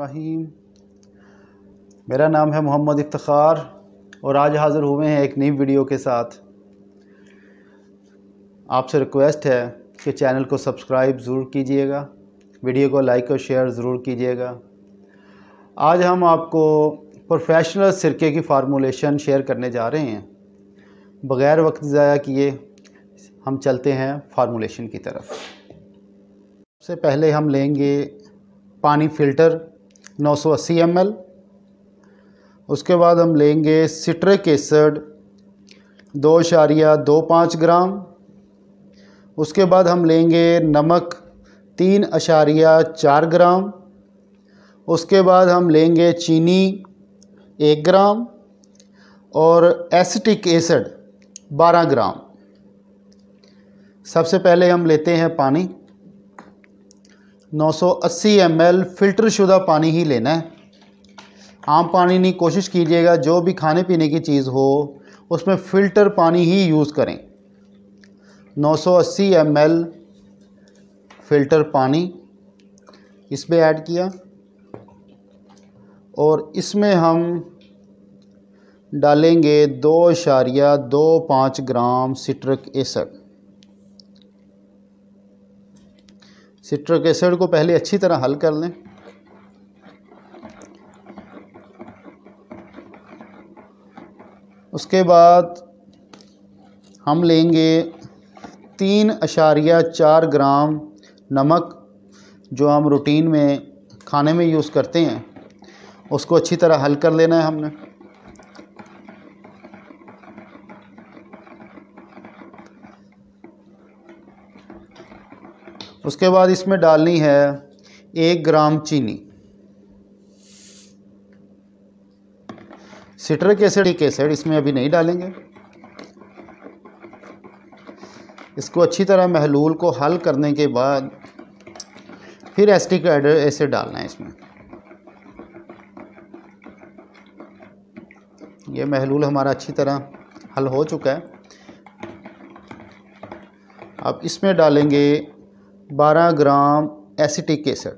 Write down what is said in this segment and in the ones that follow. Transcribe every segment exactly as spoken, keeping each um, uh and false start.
रहीम। मेरा नाम है मोहम्मद इफ्तिखार और आज हाज़िर हुए हैं एक नई वीडियो के साथ। आपसे रिक्वेस्ट है कि चैनल को सब्सक्राइब ज़रूर कीजिएगा, वीडियो को लाइक और शेयर ज़रूर कीजिएगा। आज हम आपको प्रोफेशनल सिरके की फार्मूलेशन शेयर करने जा रहे हैं। बग़ैर वक्त ज़ाया किए हम चलते हैं फार्मूलेशन की तरफ। सबसे पहले हम लेंगे पानी फ़िल्टर नौ सौ अस्सी एम एल। उसके बाद हम लेंगे सिट्रिक एसिड दो इशारिया दो पाँच ग्राम। उसके बाद हम लेंगे नमक तीन इशारिया चार ग्राम। उसके बाद हम लेंगे चीनी एक ग्राम और एसिटिक एसिड बारह ग्राम। सबसे पहले हम लेते हैं पानी। नौ सौ अस्सी एम एल फ़िल्टर शुदा पानी ही लेना है। आम पानी नहीं, कोशिश कीजिएगा जो भी खाने पीने की चीज़ हो उसमें फ़िल्टर पानी ही यूज़ करें। नौ सौ अस्सी एम एल फ़िल्टर पानी इसमें ऐड किया और इसमें हम डालेंगे दो इशारिया दो पाँच gram citric acid. Citric acid को पहले अच्छी तरह हल कर लें। उसके बाद हम लेंगे तीन इशारिया चार ग्राम नमक, जो हम रूटीन में खाने में यूज़ करते हैं, उसको अच्छी तरह हल कर लेना है हमने। उसके बाद इसमें डालनी है एक ग्राम चीनी। सिट्रिक एसिड एसिड इसमें अभी नहीं डालेंगे। इसको अच्छी तरह महलूल को हल करने के बाद फिर एसिटिक एसिड डालना है इसमें। यह महलूल हमारा अच्छी तरह हल हो चुका है। अब इसमें डालेंगे बारह ग्राम एसिटिक एसिड।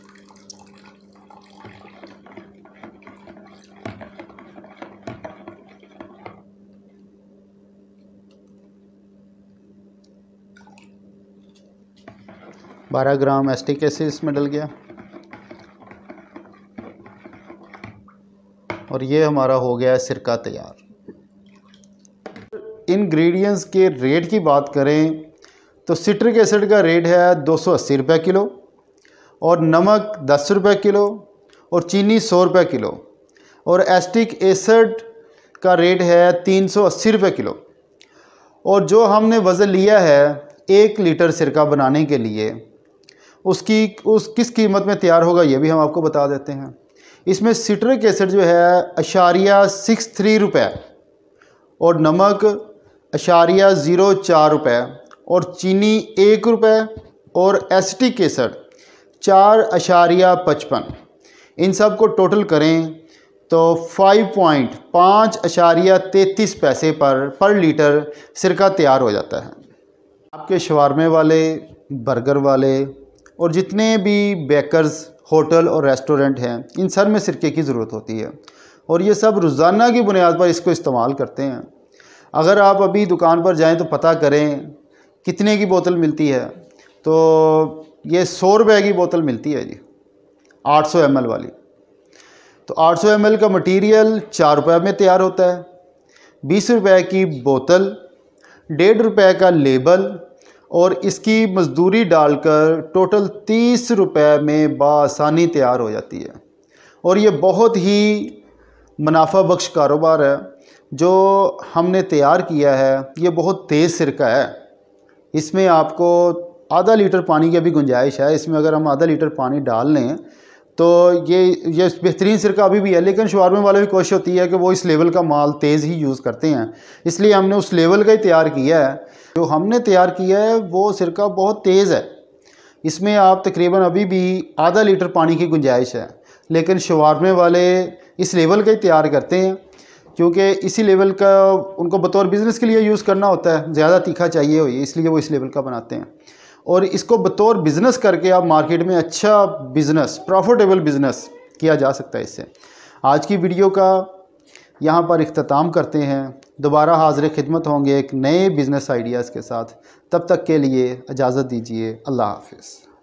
बारह ग्राम एसिटिक एसिड इसमें डल गया और ये हमारा हो गया सिरका तैयार। इंग्रेडिएंट्स के रेट की बात करें तो सिट्रिक एसिड का रेट है दो सौ अस्सी रुपये किलो और नमक दस रुपये किलो और चीनी सौ रुपये किलो और एसिटिक एसिड का रेट है तीन सौ अस्सी रुपये किलो। और जो हमने वज़न लिया है एक लीटर सिरका बनाने के लिए, उसकी उस किस कीमत में तैयार होगा ये भी हम आपको बता देते हैं। इसमें सिट्रिक एसिड जो है अशारिया सिक्स थ्री रुपये और नमक अशारिया ज़ीरो चार रुपये और चीनी एक रुपये और एसिटिक एसिड चार अशारिया पचपन। इन सब को टोटल करें तो फाइव पॉइंट पाँच अशारिया तैंतीस पैसे पर पर लीटर सिरका तैयार हो जाता है। आपके शवारमे वाले, बर्गर वाले और जितने भी बेकर्स, होटल और रेस्टोरेंट हैं, इन सब में सिरके की ज़रूरत होती है और ये सब रोज़ाना की बुनियाद पर इसको इस्तेमाल करते हैं। अगर आप अभी दुकान पर जाएं तो पता करें कितने की बोतल मिलती है, तो ये सौ रुपये की बोतल मिलती है जी, आठ सौ एम एल वाली। तो आठ सौ एम एल का मटेरियल चार रुपये में तैयार होता है। बीस रुपये की बोतल, डेढ़ रुपये का लेबल और इसकी मजदूरी डालकर टोटल तीस रुपये में बासानी तैयार हो जाती है। और ये बहुत ही मुनाफा बख्श कारोबार है जो हमने तैयार किया है। ये बहुत तेज़ सिरका है। इसमें आपको आधा लीटर पानी की भी गुंजाइश है। इसमें अगर हम आधा लीटर पानी डाल लें तो ये ये बेहतरीन सिरका अभी भी है। लेकिन शवारमे वाले की कोशिश होती है कि वो इस लेवल का माल तेज़ ही यूज़ करते हैं, इसलिए हमने उस लेवल का ही तैयार किया है। जो हमने तैयार किया है वो सिरका बहुत तेज़ है। इसमें आप तकरीबन अभी भी आधा लीटर पानी की गुंजाइश है, लेकिन शवारमे वाले इस लेवल का ही तैयार करते हैं क्योंकि इसी लेवल का उनको बतौर बिज़नेस के लिए यूज़ करना होता है। ज़्यादा तीखा चाहिए हो, इसलिए वो इस लेवल का बनाते हैं। और इसको बतौर बिज़नेस करके आप मार्केट में अच्छा बिज़नेस, प्रॉफिटेबल बिज़नेस किया जा सकता है इससे। आज की वीडियो का यहाँ पर इख्तिताम करते हैं। दोबारा हाज़िर खिदमत होंगे एक नए बिज़नेस आइडियाज़ के साथ। तब तक के लिए इजाज़त दीजिए। अल्लाह हाफ़िज़।